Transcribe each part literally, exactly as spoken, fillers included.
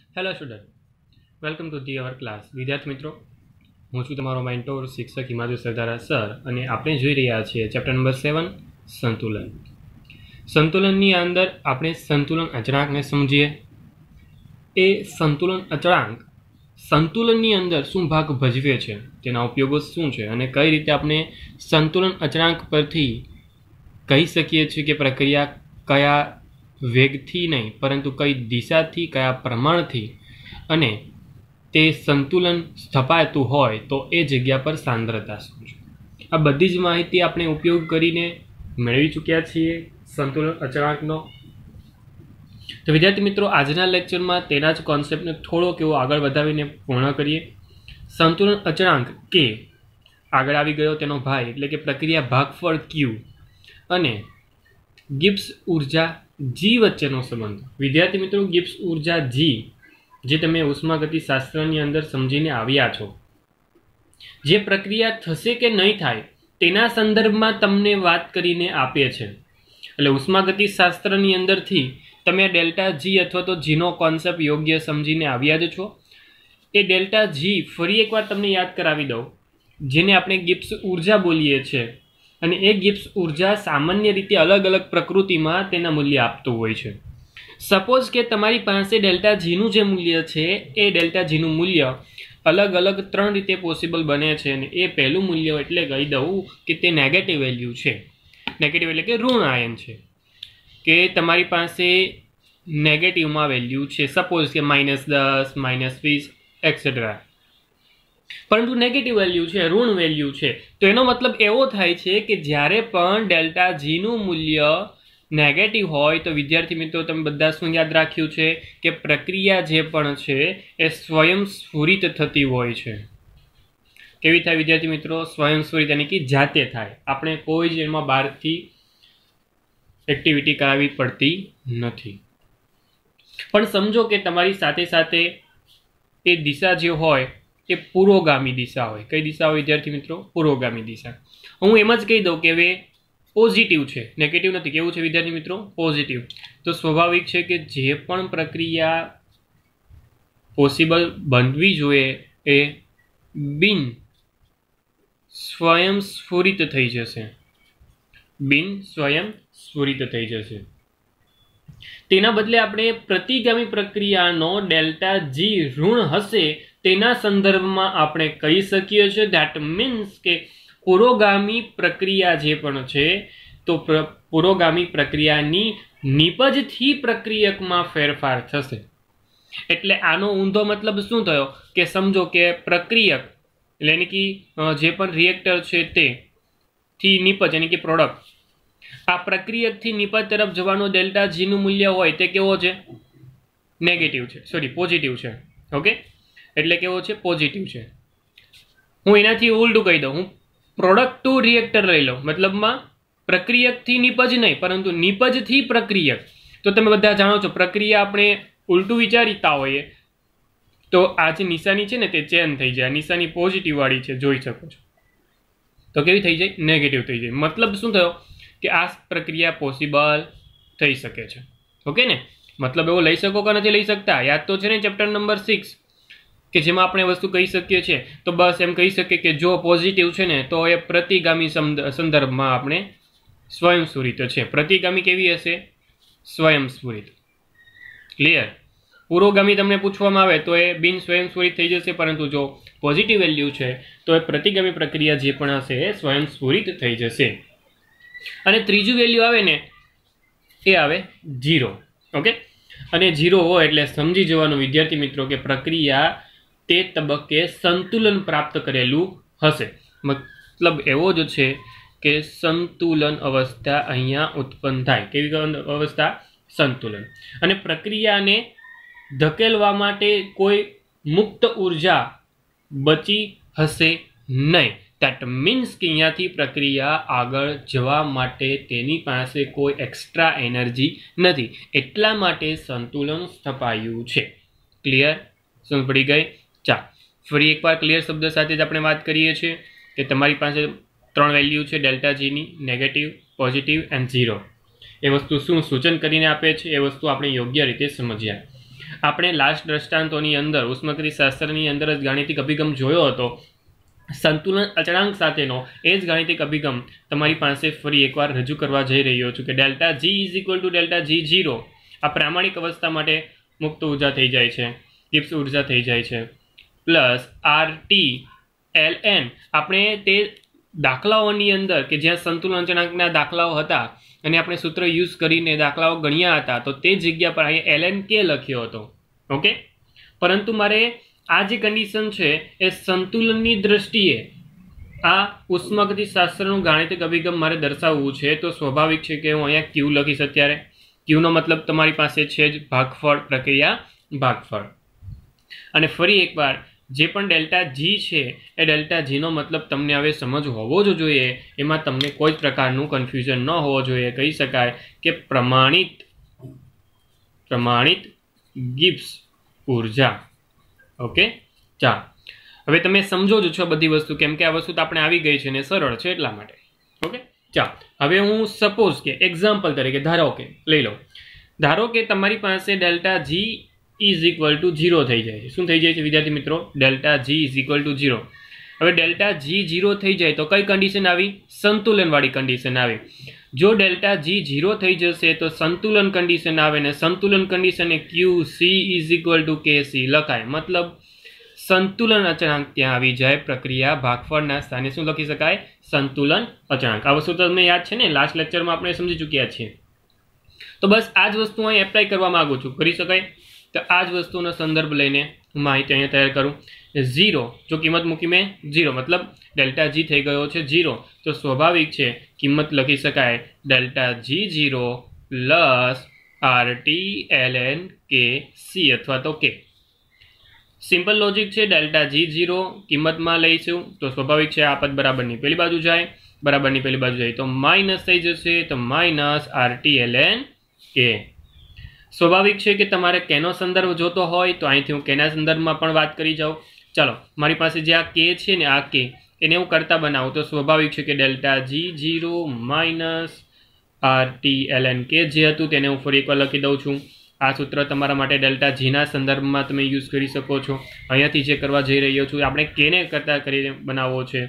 Hello student, welcome to the our class. વિદ્યાર્થી મિત્રો, હું છું તમારો મેન્ટોર શિક્ષક હિમાદ્રી સરદારા સર, અને આપણે જોઈ રહ્યા છીએ ચેપ્ટર નંબર સેવન, સંતુલન. સંતુલનની અંદર આપણે સંતુલન અચળાંકને સમજીએ. એ સંતુલન અચળાંક સંતુલનની અંદર શું ભાગ ભજવે છે, તેના ઉપયોગો શું છે, અને કઈ રીતે આપણે સંતુલન અચળાંક પરથી કહી શકીએ છીએ કે પ્રક્રિયા કયા વેગથી નહીં પરંતુ કઈ દિશાથી, કયા પ્રમાણથી અને તે સંતુલન સ્થપાતું હોય તો એ જગ્યા પર સાંદ્રતા શું છે, આ બધી જ માહિતી આપણે ઉપયોગ કરીને મેળવી ચૂક્યા છીએ સંતુલન અચળાંકનો. તો વિદ્યાર્થી મિત્રો, આજના લેક્ચરમાં તેના જ કોન્સેપ્ટને થોડોક એવો આગળ વધાવીને પૂર્ણ કરીએ. સંતુલન અચળાંક કે આગળ આવી ગયો તેનો ભાઈ એટલે કે પ્રક્રિયા ભાગફળ ક્યુ અને ગિબ્સ ઉર્જા જી વચ્ચેનો સંબંધ. વિદ્યાર્થી મિત્રો, ગિબ્સ ઉર્જા જી જે તમે ઉષ્માગતિ શાસ્ત્રની અંદર સમજીને આવ્યા છો, જે પ્રક્રિયા થશે કે નહીં થાય તેના સંદર્ભમાં તમને વાત કરીને આપે છે. એટલે ઉષ્માગતિ શાસ્ત્રની અંદરથી તમે ડેલ્ટા જી અથવા તો જીનો કોન્સેપ્ટ યોગ્ય સમજીને આવ્યા જ છો. એ ડેલ્ટા જી ફરી એકવાર તમને યાદ કરાવી દઉં, જેને આપણે ગિબ્સ ઉર્જા બોલીએ છીએ, અને એ ગિબ્સ ઉર્જા સામાન્ય રીતે અલગ અલગ પ્રકૃતિમાં તેના મૂલ્ય આપતું હોય છે. સપોઝ કે તમારી પાસે ડેલ્ટા જીનું જે મૂલ્ય છે એ ડેલ્ટા જીનું મૂલ્ય અલગ અલગ ત્રણ રીતે પોસિબલ બને છે, અને એ પહેલું મૂલ્ય એટલે કહી દઉં કે તે નેગેટિવ વેલ્યુ છે. નેગેટિવ એટલે કે ઋણ આયન છે, કે તમારી પાસે નેગેટિવમાં વેલ્યુ છે, સપોઝ કે માઇનસ દસ, માઇનસ વીસ એક્સેટ્રા, પરંતુ નેગેટિવ વેલ્યુ છે, ઋણ વેલ્યુ છે. તો એનો મતલબ એવો થાય છે કે જ્યારે પણ ડેલ્ટા જીનું મૂલ્ય નેગેટિવ હોય તો વિદ્યાર્થી મિત્રો, તમે બધા શું યાદ રાખ્યું છે કે પ્રક્રિયા જે પણ છે એ સ્વયં સ્ફુરિત થતી હોય છે. કેવી થાય વિદ્યાર્થી મિત્રો? સ્વયં સ્ફુરિત, એટલે કે જાતે થાય. આપણે કોઈ જ એમાં બહારથી એક્ટિવિટી કરાવવી પડતી નથી. પણ સમજો કે તમારી સાથે સાથે એ દિશા જે હોય એ પુરોગામી દિશા હોય. કઈ દિશા હોય વિદ્યાર્થી મિત્રો? પુરોગામી દિશા. હું એમ જ કહી દઉં કે હવે પોઝિટિવ છે, નેગેટિવ નથી. કેવું છે વિદ્યાર્થી મિત્રો? પોઝિટિવ. તો સ્વાભાવિક છે કે જે પણ પ્રક્રિયા પોસિબલ બનવી જોઈએ એ બિન સ્વયં સ્ફુરિત થઈ જશે. બિન સ્વયં સ્ફુરિત થઈ જશે. તેના બદલે આપણે પ્રતિગામી પ્રક્રિયાનો ડેલ્ટા જી ઋણ હશે તેના સંદર્ભમાં આપણે કહી શકીએ છીએ ધેટ મીન્સ કે પુરોગામી પ્રક્રિયા જે પણ છે તો પુરોગામી પ્રક્રિયાની નિપજથી પ્રક્રિયકમાં ફેરફાર થશે. એટલે આનો ઊંધો મતલબ શું થયો કે સમજો કે પ્રક્રિયક એટલે કે જે પણ રિએક્ટર છે તે થી નિપજ એટલે કે પ્રોડક્ટ, આ પ્રક્રિયકથી નિપજ તરફ જવાનો ડેલ્ટા જીનું મૂલ્ય હોય તે કેવો છે? નેગેટિવ છે, સોરી પોઝિટિવ છે. ઓકે, એટલે કેવો છે? પોઝિટિવ છે. હું એનાથી ઉલટું કહી દઉં, હું પ્રોડક્ટ ટુ રિએક્ટર લઈ લઉં, મતલબમાં પ્રક્રિયકથી નિપજ નહીં પરંતુ નિપજથી પ્રક્રિયક. તો તમે બધા જાણો છો પ્રક્રિયા આપણે ઉલટું વિચારીતા હોઈએ તો આ જે નિશાની છે ને તે ચેન્જ થઈ જાય. નિશાની પોઝિટિવ વાળી છે, જોઈ શકો છો. તો કેવી થઈ જાય? નેગેટિવ થઈ જાય. મતલબ શું થયો કે આ પ્રક્રિયા પોસિબલ થઈ શકે છે. ઓકે ને? મતલબ એવો લઈ શકો કે નથી લઈ શકતા? યાદ તો છે ને ચેપ્ટર નંબર સિક્સ, કે જેમાં આપણે વસ્તુ કહી શકીએ છીએ. તો બસ એમ કહી શકીએ કે જો પોઝિટિવ છે ને તો એ પ્રતિગામી સંદર્ભમાં આપણે સ્વયં સ્ફુરિત છે. પ્રતિગામી કેવી હશે? સ્વયં સ્ફુરિત. ક્લિયર? પુરોગામી તમને પૂછવામાં આવે તો એ બિન સ્વયં સ્ફુરિત થઈ જશે, પરંતુ જો પોઝિટિવ વેલ્યુ છે તો એ પ્રતિગામી પ્રક્રિયા જે પણ હશે એ સ્વયં સ્ફુરિત થઈ જશે. અને ત્રીજું વેલ્યુ આવે ને એ આવે ઝીરો. ઓકે, અને ઝીરો હોય એટલે સમજી જવાનું વિદ્યાર્થી મિત્રો કે પ્રક્રિયા તે તબક્કે સંતુલન પ્રાપ્ત કરેલું હશે. મતલબ એવો જ છે કે સંતુલન અવસ્થા અહીંયા ઉત્પન્ન થાય. કેવી અવસ્થા? સંતુલન. અને પ્રક્રિયાને ધકેલવા માટે કોઈ મુક્ત ઉર્જા બચી હશે નહીં. દેટ મીન્સ કે અહીંયાથી પ્રક્રિયા આગળ જવા માટે તેની પાસે કોઈ એક્સ્ટ્રા એનર્જી નથી, એટલા માટે સંતુલન સ્થપાયું છે. ક્લિયર? સમજ પડી ગઈ? ચા ફરી એકવાર ક્લિયર શબ્દ સાથે જ આપણે વાત કરીએ છીએ કે તમારી પાસે ત્રણ વેલ્યુ છે ડેલ્ટા જીની, નેગેટિવ, પોઝિટિવ એન્ડ ઝીરો. એ વસ્તુ શું સૂચન કરીને આપે છે એ વસ્તુ આપણે યોગ્ય રીતે સમજ્યા. આપણે લાસ્ટ દ્રષ્ટાંતોની અંદર ઉષ્માગતિશાસ્ત્રની અંદર જ ગાણિતિક અભિગમ જોયો હતો સંતુલન અચળાંક સાથેનો એ જ ગાણિતિક અભિગમ તમારી પાસે ફરી એકવાર રજૂ કરવા જઈ રહ્યો છું કે delta G is equal to delta G zero આ પ્રામાણિક અવસ્થા માટે મુક્ત ઉર્જા થઈ જાય છે, ગિબ્સ ઉર્જા થઈ જાય છે, plus R T L N આપણે તે દાખલાઓની અંદર કે જ્યાં સંતુલન અચળાંકના દાખલાઓ હતા અને આપણે સૂત્ર યુઝ કરીને દાખલાઓ ગણ્યા હતા તો તે જગ્યા પર અહીંયા એલ એન કે લખ્યો હતો. ઓકે, પરંતુ મારે આ જે કન્ડિશન છે એ સંતુલનની દ્રષ્ટિએ આ ઉષ્માગતિશાસ્ત્રનું ગાણિતિક અભિગમ મારે દર્શાવવું છે તો સ્વાભાવિક છે કે હું અહીંયા ક્યુ લખીશ. અત્યારે ક્યુનો મતલબ તમારી પાસે છે જ ભાગફળ, પ્રક્રિયા ભાગફળ. અને ફરી એકવાર જે પણ ડેલ્ટા જી છે એ ડેલ્ટા જીનો મતલબ તમને હવે સમજ હોવો જ જોઈએ, એમાં તમને કોઈ જ પ્રકારનું કન્ફ્યુઝન ન હોવો જોઈએ. કહી શકાય કે પ્રમાણિત પ્રમાણિત ગિબ્સ ઉર્જા. ઓકે, ચાલો હવે તમે સમજો જ છો બધી વસ્તુ, કેમ કે આ વસ્તુ તો આપણે આવી ગઈ છે ને સરળ છે એટલા માટે. ઓકે, ચાલો હવે હું સપોઝ કે એક્ઝામ્પલ તરીકે ધારો કે લઈ લો, ધારો કે તમારી પાસે delta G is equal to zero થઈ જાય છે. શું થઈ જાય છે વિદ્યાર્થી મિત્રો? Delta G is equal to zero. હવે ડેલ્ટા જી ઝીરો થઈ જાય તો કઈ કન્ડિશન આવી? સંતુલનવાળી કન્ડિશન આવી. જો ડેલ્ટા જી ઝીરો થઈ જશે તો સંતુલન કન્ડિશન આવે ને સંતુલન કન્ડિશન એ Q C is equal to K C લખાય. મતલબ સંતુલન અચળાંક ત્યાં આવી જાય. પ્રક્રિયા ભાગફળના સ્થાને શું લખી શકાય? સંતુલન અચળાંક. આ વસ્તુ તમને યાદ છે ને, લાસ્ટ લેક્ચરમાં આપણે સમજી ચૂક્યા છીએ. તો બસ આ જ વસ્તુ અહીં એપ્લાય કરવા માંગુ છું. કરી શકાય? તો આ જ વસ્તુનો સંદર્ભ લઈને હું માહિતી અહીંયા તૈયાર કરું. ઝીરો જો કિંમત મૂકી મેં ઝીરો, મતલબ ડેલ્ટા જી થઈ ગયો છે ઝીરો, તો સ્વાભાવિક છે કિંમત લખી શકાય delta G zero plus R T L N K C અથવા તો કે. સિમ્પલ લોજિક છે. ડેલ્ટા જી ઝીરો કિંમતમાં લઈશું તો સ્વાભાવિક છે આ પદ બરાબરની પેલી બાજુ જાય, બરાબરની પેલી બાજુ જાય તો માઇનસ થઈ જશે, તો minus R T L N K. સ્વાભાવિક છે કે તમારે કેનો સંદર્ભ જોતો હોય તો અહીંથી હું કેના સંદર્ભમાં પણ વાત કરી જાઉં. ચાલો મારી પાસે જે આ કે છે ને આ કે એને હું કરતા બનાવું તો સ્વાભાવિક છે કે delta G zero minus R T L N K જે હતું તેને હું ફરી એકવાર લખી દઉં છું. આ સૂત્ર તમારા માટે ડેલ્ટા જીના સંદર્ભમાં તમે યુઝ કરી શકો છો. અહીંયાથી જે કરવા જઈ રહ્યો છું આપણે કેને કરતા કરીને બનાવવો છે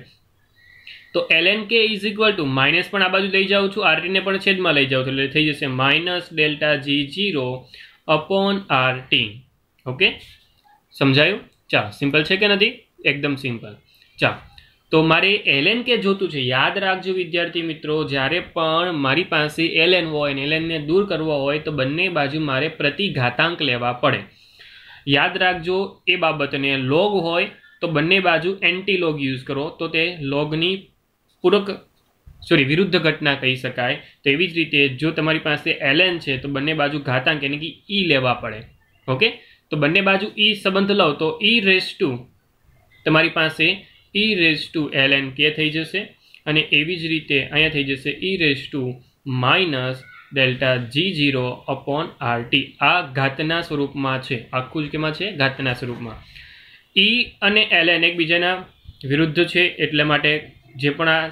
તો L N K is equal to minus પણ આ બાજુ લઈ જાઉં છું, આર ટીને પણ છેદમાં લઈ જાઉં છું એટલે થઈ જશે minus delta G zero upon R T. Okay, સમજાયું? ચાલો, સિમ્પલ છે કે નથી? એકદમ સિમ્પલ. ચાલો તો મારે એલ એન કે જોતું છે. યાદ રાખજો વિદ્યાર્થી મિત્રો, જ્યારે પણ મારી પાસે એલ એન હોય ને એલ એનને દૂર કરવો હોય તો બંને બાજુ મારે પ્રતિઘાતાંક લેવા પડે. યાદ રાખજો એ બાબતને. લોગ હોય તો બંને બાજુ એન્ટી લોગ યુઝ કરો તો તે લોગની પૂરક સોરી વિરુદ્ધ ઘટના કહી શકાય. તો એવી જ રીતે જો તમારી પાસે એલ એન છે તો બંને બાજુ ઘાતાંક એટલે કે ઈ લેવા પડે. ઓકે, તો બંને બાજુ ઈ સંબંધ લો તો ઈ રેસ ટુ તમારી પાસે E raise to L N K થઈ જશે અને એવી જ રીતે અહીંયા થઈ જશે E raise to minus delta G zero upon R T. આ ઘાતના સ્વરૂપમાં છે. આખું જ કેમાં છે? ઘાતના સ્વરૂપમાં. ઈ અને એલ એન એકબીજાના વિરુદ્ધ છે એટલે માટે જે પણ આ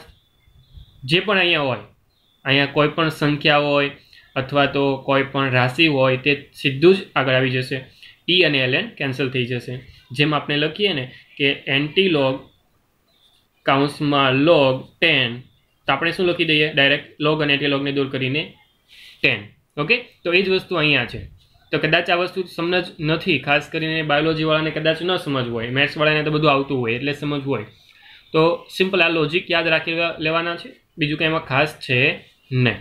જે પણ અહીંયા હોય, અહીંયા કોઈ પણ સંખ્યા હોય અથવા તો કોઈ પણ રાશિ હોય તે સીધું જ આગળ આવી જશે. ઈ અને એલ એન કેન્સલ થઈ જશે. જેમ આપણે લખીએ ને કે એન્ટી લોગ કાઉન્સમાં લોગ ટેન, તો આપણે શું લખી દઈએ ડાયરેક્ટ લોગ અને એન્ટી લોગને દૂર કરીને ટેન. ઓકે, તો એ જ વસ્તુ અહીંયા છે. તો કદાચ આ વસ્તુ સમજ નથી, ખાસ કરીને બાયોલોજીવાળાને કદાચ ન સમજવું હોય, મેથ્સવાળાને તો બધું આવતું હોય એટલે સમજવું હોય. તો સિમ્પલ આ લોજિક યાદ રાખી લેવાના છે, બીજું કંઈ એમાં ખાસ છે નહીં.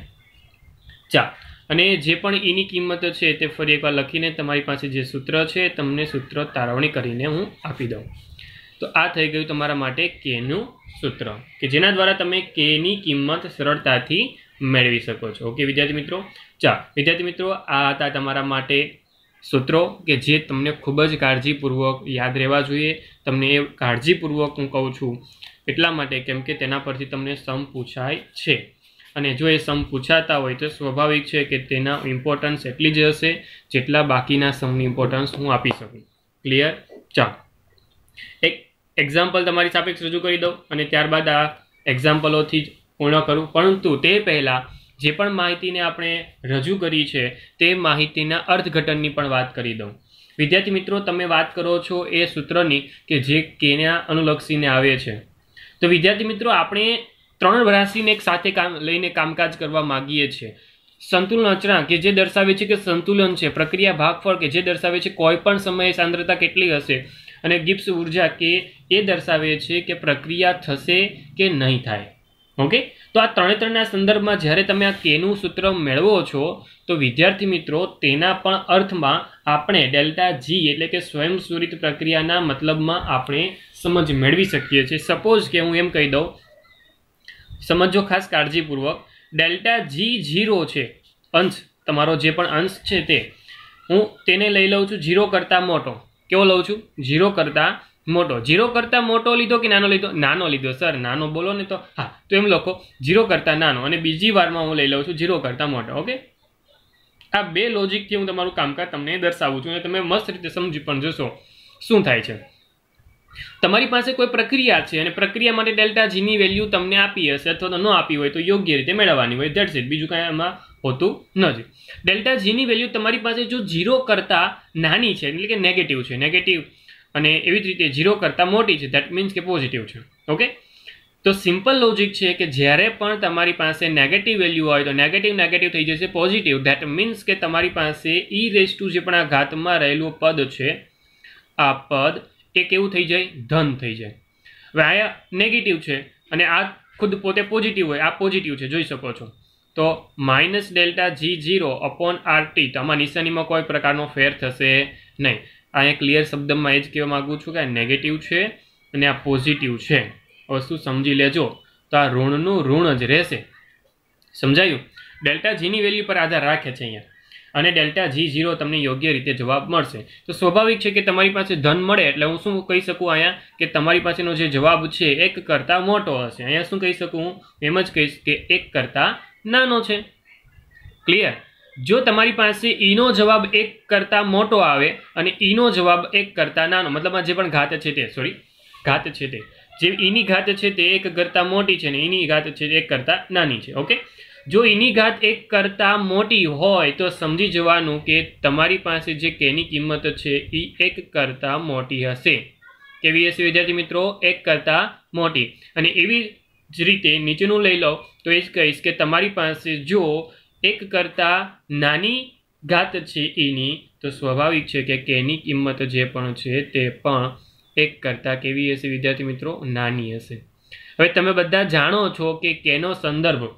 ચાલ, અને જે પણ ઈની કિંમત છે તે ફરી એકવાર લખીને તમારી પાસે જે સૂત્ર છે તમને સૂત્ર તારવણી કરીને હું આપી દઉં. તો આ થઈ ગયું તમારા માટે કેનું સૂત્ર કે જેના દ્વારા તમે કેની કિંમત સરળતાથી મેળવી શકો છો. ઓકે વિદ્યાર્થી મિત્રો, ચાલ વિદ્યાર્થી મિત્રો, આ હતા તમારા માટે સૂત્રો કે જે તમને ખૂબ જ કાળજીપૂર્વક યાદ રહેવા જોઈએ. તમને એ કાળજીપૂર્વક હું કહું છું એટલા માટે કેમ કે તેના પરથી તમને સમ પૂછાય છે અને જો એ સમ પૂછાતા હોય તો સ્વાભાવિક છે કે તેના ઇમ્પોર્ટન્સ એટલી જ હશે જેટલા બાકીના સમની ઇમ્પોર્ટન્સ હું આપી શકું. ક્લિયર? ચાલો એક એક્ઝામ્પલ તમારી સાપેક્ષ રજૂ કરી દઉં અને ત્યારબાદ આ એક્ઝામ્પલોથી જ પૂર્ણ કરું. પરંતુ તે પહેલાં જે પણ માહિતીને આપણે રજૂ કરી છે તે માહિતીના અર્થઘટનની પણ વાત કરી દઉં. વિદ્યાર્થી મિત્રો, તમે વાત કરો છો એ સૂત્રની કે જે કેના અનુલક્ષીને આવે છે. તો વિદ્યાર્થી મિત્રો, આપણે ત્રણ રાશિને એક સાથે કામ લઈને કામકાજ કરવા માંગીએ છીએ. સંતુલન અચળાંક કે જે દર્શાવે છે કે સંતુલન છે, પ્રક્રિયા ભાગફળ કે જે દર્શાવે છે કોઈ પણ સમયે સાંદ્રતા કેટલી હશે, અને ગિબ્સ ઉર્જા કે એ દર્શાવે છે કે પ્રક્રિયા થશે કે નહીં થાય. ઓકે, તો આ ત્રણે ત્રણના સંદર્ભમાં જ્યારે તમે આ કેનું સૂત્ર મેળવો છો તો વિદ્યાર્થી મિત્રો તેના પણ અર્થમાં આપણે ડેલ્ટા જી એટલે કે સ્વયંસ્ફુરિત પ્રક્રિયાના મતલબમાં આપણે સમજ મેળવી શકીએ છીએ. સપોઝ કે હું એમ કહી દઉં, સમજો ખાસ કાળજીપૂર્વક, ડેલ્ટા જી ઝીરો છે, અંશ તમારો જે પણ અંશ છે તે હું તેને લઈ લઉં છું ઝીરો કરતાં મોટો. કેવો લઉં છું? ઝીરો કરતાં મોટો. ઝીરો કરતાં મોટો લીધો કે નાનો લીધો? નાનો લીધો. સર નાનો બોલો ને તો હા, તો એમ લખો ઝીરો કરતાં નાનો, અને બીજી વારમાં હું લઈ લઉં છું ઝીરો કરતાં મોટો. ઓકે, આ બે લોજિકથી હું તમારું કામકાજ તમને દર્શાવું છું અને તમે મસ્ત રીતે સમજી પણ જશો શું થાય છે. તમારી પાસે કોઈ પ્રક્રિયા છે અને પ્રક્રિયા માટે ડેલ્ટા જીની વેલ્યુ તમને આપી હશે અથવા તો ન આપી હોય તો યોગ્ય રીતે મેળવવાની હોય. ધેટ્સ ઇટ, બીજું કાંઈ એમાં હોતું નથી. ડેલ્ટા જીની વેલ્યુ તમારી પાસે જો ઝીરો કરતાં નાની છે એટલે કે નેગેટિવ છે, નેગેટિવ અને એવી જ રીતે ઝીરો કરતાં મોટી છે, ધેટ મીન્સ કે પોઝિટિવ છે. ઓકે, તો સિમ્પલ લોજિક છે કે જ્યારે પણ તમારી પાસે નેગેટિવ વેલ્યુ હોય તો નેગેટિવ નેગેટિવ થઈ જશે પોઝિટિવ. ધેટ મીન્સ કે તમારી પાસે ઈ રેઝ ટુ જે પણ આ ઘાતમાં રહેલું પદ છે, આ પદ એ કેવું થઈ જાય? ધન થઈ જાય. હવે અહીંયા નેગેટિવ છે અને આ ખુદ પોતે પોઝિટિવ હોય, આ પોઝિટિવ છે, જોઈ શકો છો. તો minus delta G zero upon R T, તો આમાં નિશાનીમાં કોઈ પ્રકારનો ફેર થશે નહીં. અહીંયા ક્લિયર શબ્દમાં એ જ કહેવા માગું છું કે આ નેગેટિવ છે અને આ પોઝિટિવ છે. વસ્તુ સમજી લેજો, તો આ ઋણનું ઋણ જ રહેશે. સમજાયું? ડેલ્ટા જીની વેલ્યુ પર આધાર રાખે છે અહીંયા, અને ડેલ્ટા જી ઝીરો તમને યોગ્ય રીતે જવાબ મળશે. તો સ્વાભાવિક છે કે તમારી પાસે ધન મળે એટલે હું શું કહી શકું અહીંયા કે તમારી પાસેનો જે જવાબ છે એક કરતાં મોટો હશે. અહીંયા શું કહી શકું? હું એમ જ કહીશ કે એક કરતાં નાનો છે. ક્લિયર? જો તમારી પાસે ઈનો જવાબ એક કરતાં મોટો આવે અને ઈનો જવાબ એક કરતાં નાનો, મતલબ જે પણ ઘાત છે તે સોરી ઘાત છે તે જે ઈની ઘાત છે તે એક કરતાં મોટી છે ને ઈની ઘાત છે તે એક કરતાં નાની છે. ઓકે, જો ઈની ઘાત એક કરતાં મોટી હોય તો સમજી જવાનું કે તમારી પાસે જે કેની કિંમત છે એ એક કરતાં મોટી હશે. કેવી હશે વિદ્યાર્થી મિત્રો? એક કરતાં મોટી. અને એવી જ રીતે નીચેનું લઈ લો તો એ જ કહીશ કે તમારી પાસે જો એક કરતાં નાની ઘાત છે ઈની તો સ્વાભાવિક છે કે કેની કિંમત જે પણ છે તે પણ એક કરતાં કેવી હશે વિદ્યાર્થી મિત્રો? નાની હશે. હવે તમે બધા જાણો છો કે કેનો સંદર્ભ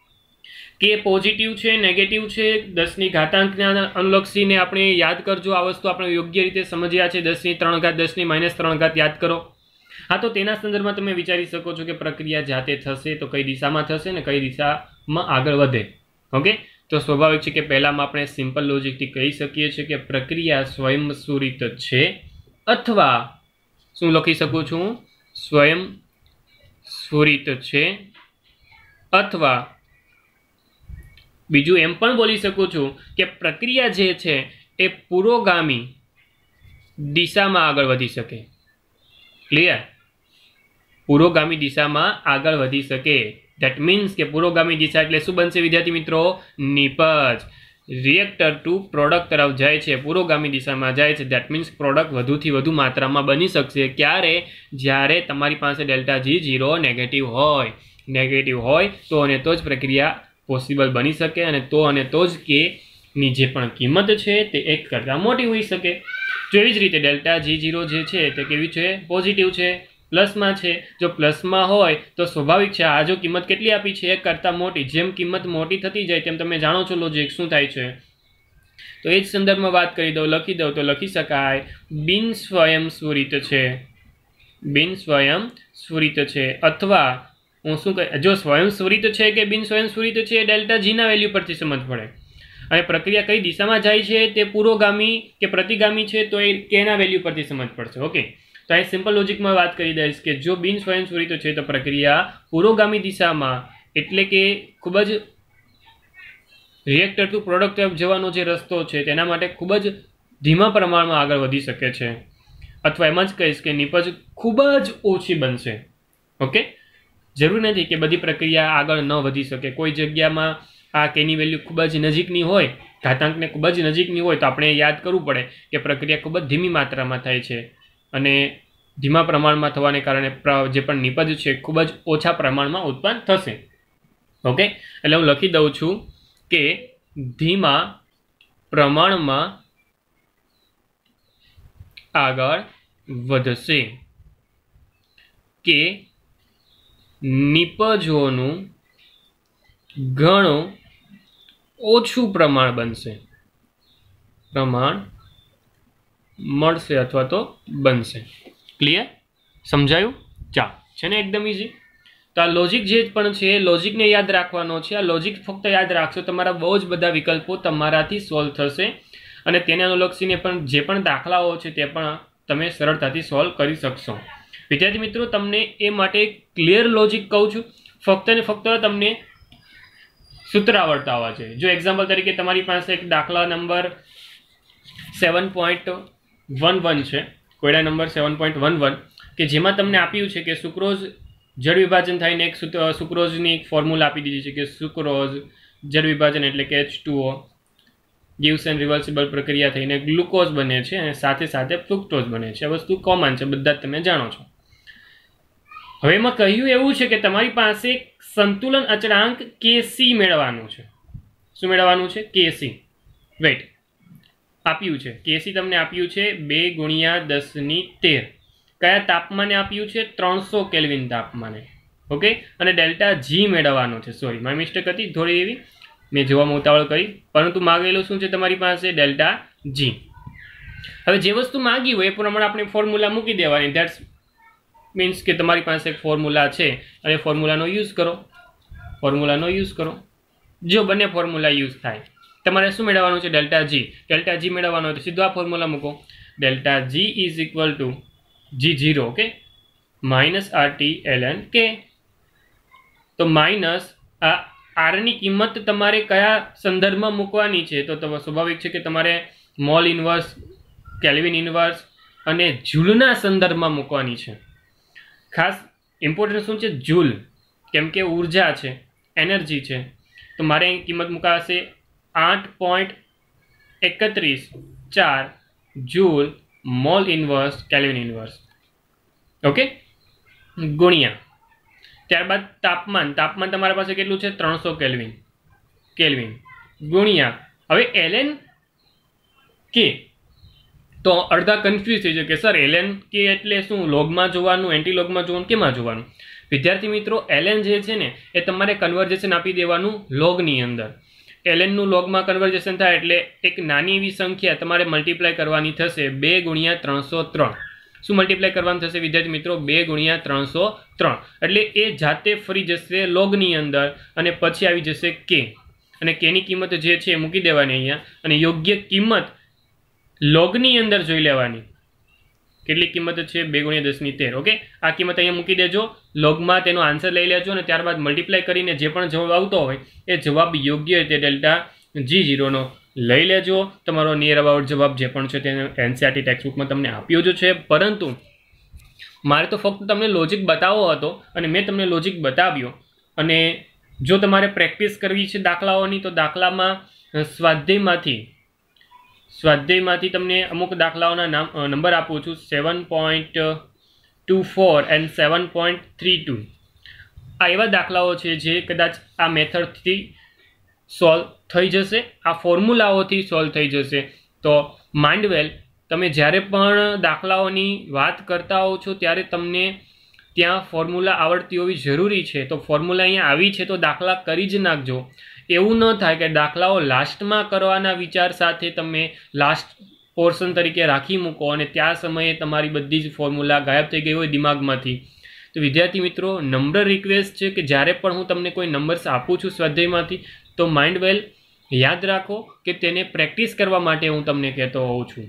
કે પોઝિટિવ છે, નેગેટિવ છે, દસની ઘાતાંકના અનુલક્ષીને આપણે યાદ કરજો. આ વસ્તુ આપણે યોગ્ય રીતે સમજ્યા છે. દસની ત્રણ ઘાત, દસની માઇનસ ત્રણ ઘાત યાદ કરો. હા, તો તેના સંદર્ભમાં તમે વિચારી શકો છો કે પ્રક્રિયા જાતે થશે તો કઈ દિશામાં થશે ને કઈ દિશામાં આગળ વધે. ઓકે, તો સ્વાભાવિક છે કે પહેલામાં આપણે સિમ્પલ લોજિકથી કહી શકીએ છીએ કે પ્રક્રિયા સ્વયંસ્ફુરિત છે, અથવા શું લખી શકું છું? સ્વયં સ્ફુરિત છે, અથવા બીજું એમ પણ બોલી શકું છું કે પ્રક્રિયા જે છે એ પુરોગામી દિશામાં આગળ વધી શકે. ક્લિયર? પુરોગામી દિશામાં આગળ વધી શકે. ધેટ મીન્સ કે પુરોગામી દિશા એટલે શું બનશે વિદ્યાર્થી મિત્રો? નિપજ. રિએક્ટર ટુ પ્રોડક્ટ તરફ જાય છે, પુરોગામી દિશામાં જાય છે. ધેટ મીન્સ પ્રોડક્ટ વધુથી વધુ માત્રામાં બની શકશે. ક્યારે? જ્યારે તમારી પાસે ડેલ્ટા જી ઝીરો નેગેટિવ હોય. નેગેટિવ હોય તો અને તો જ પ્રક્રિયા પોસિબલ બની શકે, અને તો અને તો જ કે ની જે પણ કિંમત છે તે એક કરતાં મોટી હોઈ શકે. જો એવી જ રીતે ડેલ્ટા જી ઝીરો જે છે તે કેવી છે? પોઝિટિવ છે, પ્લસમાં છે. જો પ્લસમાં હોય તો સ્વાભાવિક છે આ જો કિંમત કેટલી આપી છે? એક કરતાં મોટી. જેમ કિંમત મોટી થતી જાય તેમ તમે જાણો છો લોજિક શું થાય છે. તો એ જ સંદર્ભમાં વાત કરી દઉં, લખી દઉં તો લખી શકાય બિન સ્વયંસ્ફુરિત છે, બિન સ્વયંસ્ફુરિત છે. અથવા હું શું કહે, જો સ્વયંસ્ફુરિત છે કે બિન સ્વયંસ્ફુરિત છે ડેલ્ટા જીના વેલ્યુ પરથી સમજ પડે. અને પ્રક્રિયા કઈ દિશામાં જાય છે તે પુરોગામી કે પ્રતિગામી છે તો એ કેના વેલ્યુ પરથી સમજ પડશે. ઓકે, તો અહીં સિમ્પલ લોજિકમાં વાત કરી દઈશ કે જો બિન સ્વયંસ્ફુરિત છે તો પ્રક્રિયા પુરોગામી દિશામાં એટલે કે ખૂબ જ રિએક્ટર ટુ પ્રોડક્ટ તરફ જવાનો જે રસ્તો છે તેના માટે ખૂબ જ ધીમા પ્રમાણમાં આગળ વધી શકે છે. અથવા એમ જ કહીશ કે નિપજ ખૂબ જ ઓછી બનશે. ઓકે, જરૂર નથી કે બધી પ્રક્રિયા આગળ ન વધી શકે. કોઈ જગ્યામાં આ કેની વેલ્યુ ખૂબ જ નજીકની હોય, ઘાતાંકને ખૂબ જ નજીકની હોય તો આપણે યાદ કરવું પડે કે પ્રક્રિયા ખૂબ જ ધીમી માત્રામાં થાય છે અને ધીમા પ્રમાણમાં થવાને કારણે જે પણ નિપજ છે ખૂબ જ ઓછા પ્રમાણમાં ઉત્પન્ન થશે. ઓકે, એટલે હું લખી દઉં છું કે ધીમા પ્રમાણમાં આગળ વધશે કે નિપજોનું ઘણું ઓછું પ્રમાણ બનશે, પ્રમાણ મળશે અથવા તો બનશે. ક્લિયર? સમજાયું? ચાલો, છે ને એકદમ ઇઝી. તો આ લોજિક જે પણ છે એ લોજિકને યાદ રાખવાનો છે. આ લોજિક ફક્ત યાદ રાખશો, તમારા બહુ જ બધા વિકલ્પો તમારાથી સોલ્વ થશે અને તેને અનુલક્ષીને પણ જે પણ દાખલાઓ છે તે પણ તમે સરળતાથી સોલ્વ કરી શકશો. વિદ્યાર્થી મિત્રો, તમને એ માટે ક્લિયર લોજિક કહું છું, ફક્ત ને ફક્ત તમને સૂત્ર આવડતા હોવા જોઈએ. જો એક્ઝામ્પલ તરીકે તમારી પાસે એક દાખલા number seven point one one છે, કોયડા number seven point one one, કે જેમાં તમને આપ્યું છે કે સુક્રોઝ જળ વિભાજન થઈને એક સુક્રોઝની એક ફોર્મ્યુલા આપી દીધી છે કે સુક્રોઝ જળ વિભાજન એટલે કે H two O gives and reversible પ્રક્રિયા થઈને ગ્લુકોઝ બને છે અને સાથે સાથે ફ્રુક્ટોઝ બને છે. આ વસ્તુ કોમન છે, બધા જ તમે જાણો છો. હવે એમાં કહ્યું એવું છે કે તમારી પાસે સંતુલન અચળાંક કે સી મેળવવાનું છે. શું મેળવવાનું છે? કે સી. વેઇટ આપ્યું છે, કે સી તમને આપ્યું છે બે ગુણ્યા દસ ની તેર. કયા તાપમાને આપ્યું છે? ત્રણસો કેલ્વિન તાપમાને. ઓકે, અને ડેલ્ટા જી મેળવવાનું છે. સોરી, મારી મિસ્ટેક હતી થોડી એવી, મેં જોવામાં ઉતાવળ કરી, પરંતુ માગેલું શું છે તમારી પાસે? Delta G. હવે જે વસ્તુ માગી હોય એ પ્રમાણે આપણે ફોર્મ્યુલા મૂકી દેવાની. ધેટ્સ મીન્સ કે તમારી પાસે એક ફોર્મ્યુલા છે અને ફોર્મ્યુલાનો યુઝ કરો, ફોર્મ્યુલાનો યુઝ કરો. જો બંને ફોર્મ્યુલા યુઝ થાય, તમારે શું મેળવવાનું છે? ડેલ્ટા જી. ડેલ્ટા જી મેળવવાનો હોય તો સીધો આ ફોર્મ્યુલા મૂકો. Delta G is equal to G zero, okay, minus R T L N K. તો માઇનસ આ આરની કિંમત તમારે કયા સંદર્ભમાં મૂકવાની છે? તો સ્વાભાવિક છે કે તમારે મોલ ઇન્વર્સ, કેલ્વિન ઇન્વર્સ અને જૂલના સંદર્ભમાં મૂકવાની છે. ખાસ ઇમ્પોર્ટન્ટ શું છે? જૂલ, કેમ કે ઉર્જા છે, એનર્જી છે. તો મારે અહીં કિંમત મુકાશે આઠ પોઈન્ટ એકત્રીસ ચાર joule mole inverse kelvin inverse. Okay, ગુણ્યા ત્યારબાદ તાપમાન. તાપમાન તમારા પાસે કેટલું છે? ત્રણસો કેલ્વિન, કેલ્વિન ગુણ્યા હવે એલએન કે. તો અડધા કન્ફ્યુઝ થઈ જાય કે સર એલએન કે એટલે શું? લોગમાં જોવાનું, એન્ટી લોગમાં જોવાનું, કેમાં જોવાનું? વિદ્યાર્થી મિત્રો, એલએન જે છે ને એ તમારે કન્વર્જેશન આપી દેવાનું લોગની અંદર. એલએનનું લોગમાં કન્વર્જેશન થાય એટલે એક નાની એવી સંખ્યા તમારે મલ્ટીપ્લાય કરવાની થશે બે ગુણ્યા ત્રણસો ત્રણ. શું મલ્ટીપ્લાય કરવાનું થશે વિદ્યાર્થી મિત્રો? બે ગુણ્યા ત્રણસો ત્રણ. એટલે એ જાતે ફરી જશે લોગની અંદર અને પછી આવી જશે કે, અને કેની કિંમત જે છે એ મૂકી દેવાની અહીંયા અને યોગ્ય કિંમત લોગની અંદર જોઈ લેવાની. કેટલી કિંમત છે? બે ગુણ્યા દસ ની તેર. ઓકે, આ કિંમત અહીંયા મૂકી દેજો, લોગમાં તેનો આન્સર લઈ લેજો અને ત્યારબાદ મલ્ટીપ્લાય કરીને જે પણ જવાબ આવતો હોય એ જવાબ યોગ્ય રીતે ડેલ્ટા જી ઝીરોનો લઈ લેજો. તમારો નિયર અબાઉટ જવાબ જે પણ છે તેને એનસીઆરટી ટેક્સ્ટબુકમાં તમને આપ્યો જ છે, પરંતુ મારે તો ફક્ત તમને લોજિક બતાવવો હતો અને મેં તમને લોજિક બતાવ્યો. અને જો તમારે પ્રેક્ટિસ કરવી છે દાખલાઓની તો દાખલામાં સ્વાધ્યાયમાંથી સ્વાધ્યાયમાંથી તમને અમુક દાખલાઓના નામ નંબર આપું છું, seven point two four and seven point three two. આ એવા દાખલાઓ છે જે કદાચ આ મેથડથી સોલ્વ થઈ જશે, આ ફોર્મ્યુલાઓથી સોલ્વ થઈ જશે. તો માઇન્ડ વેલ, તમે જ્યારે પણ દાખલાઓની વાત કરતા હો છો ત્યારે તમને ત્યાં ફોર્મ્યુલા આવડતી હોવી જરૂરી છે. તો ફોર્મ્યુલા અહીંયા આવી છે તો દાખલા કરી જ નાખજો. એવું ન થાય કે દાખલાઓ લાસ્ટમાં કરવાના વિચાર સાથે તમે લાસ્ટ પોર્શન તરીકે રાખી મૂકો અને ત્યાં સમયે તમારી બધી જ ફોર્મ્યુલા ગાયબ થઈ ગઈ હોય દિમાગમાંથી. તો વિદ્યાર્થી મિત્રો, નમ્ર રિક્વેસ્ટ છે કે જ્યારે પણ હું તમને કોઈ નંબર્સ આપું છું સ્વાધ્યાયમાંથી તો માઇન્ડ વેલ યાદ રાખો કે તેને પ્રેક્ટિસ કરવા માટે હું તમને કહેતો હોઉં છું,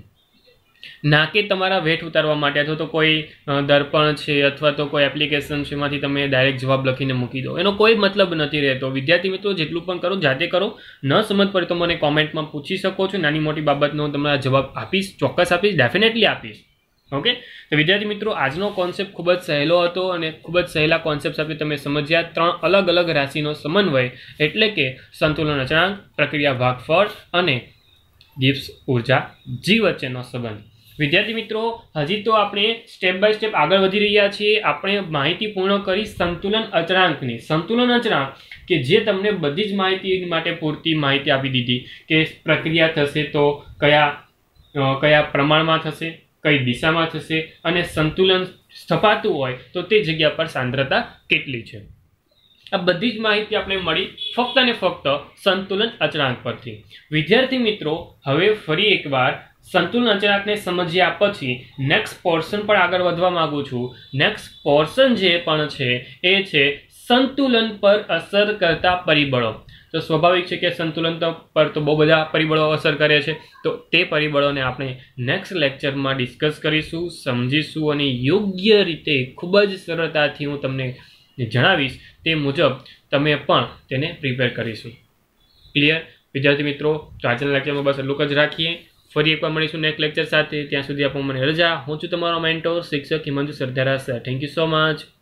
ના કે તમારા વેઠ ઉતારવા માટે અથવા તો કોઈ દર્પણ છે અથવા તો કોઈ એપ્લિકેશન છે એમાંથી તમે ડાયરેક્ટ જવાબ લખીને મૂકી દો. એનો કોઈ મતલબ નથી રહેતો. વિદ્યાર્થી મિત્રો, જેટલું પણ કરો જાતે કરો. ન સમજ પડે તો મને કોમેન્ટમાં પૂછી શકો છો. નાની મોટી બાબતનો તમને જવાબ આપીશ, ચોક્કસ આપીશ, ડેફિનેટલી આપીશ. ઓકે, તો વિદ્યાર્થી મિત્રો આજનો કોન્સેપ્ટ ખૂબ જ સહેલો હતો અને ખૂબ જ સહેલા કોન્સેપ્ટ સાથે તમે સમજ્યા ત્રણ અલગ અલગ રાશિનો સમન્વય એટલે કે સંતુલન અચળાંક, પ્રક્રિયા ભાગફળ અને ગિબ્સ ઉર્જા જી વચ્ચેનો સંબંધ. વિદ્યાર્થી મિત્રો હજી તો આપણે સ્ટેપ બાય સ્ટેપ આગળ વધી રહ્યા છીએ. આપણે માહિતી પૂર્ણ કરી સંતુલન અચળાંકની. સંતુલન અચળાંક કે જે તમને બધી જ માહિતી માટે પૂરતી માહિતી આપી દીધી કે પ્રક્રિયા થશે તો કયા કયા પ્રમાણમાં થશે, કઈ દિશામાં થશે અને સંતુલન સ્થપાતું હોય તો તે જગ્યા પર સાંદ્રતા કેટલી છે. આ બધી જ માહિતી આપણે મળી ફક્ત અને ફક્ત સંતુલન અચળાંક પરથી. વિદ્યાર્થી મિત્રો હવે ફરી એકવાર સંતુલન અચળાંકને સમજ્યા પછી નેક્સ્ટ પોર્શન પર આગળ વધવા માંગુ છું. નેક્સ્ટ પોર્શન જે પણ છે એ છે સંતુલન પર અસર કરતા પરિબળો. તો સ્વાભાવિક છે કે સંતુલન પર તો બહુ બધા પરિબળો અસર કરે છે, તો તે પરિબળોને આપણે નેક્સ્ટ લેક્ચરમાં ડિસ્કસ કરીશું, સમજીશું અને યોગ્ય રીતે ખૂબ જ સરળતાથી હું તમને જણાવીશ તે મુજબ તમે પણ તેને પ્રિપેર કરીશું. ક્લિયર વિદ્યાર્થી મિત્રો? તો આજના લેક્ચરમાં બસ એટલું જ રાખીએ. ફરી એકવાર મળીશું નેક્સ્ટ લેક્ચર સાથે. ત્યાં સુધી આપો મને રજા. હું છું તમારો મેન્ટોર શિક્ષક Himanshu Sardara sir. Thank you so much.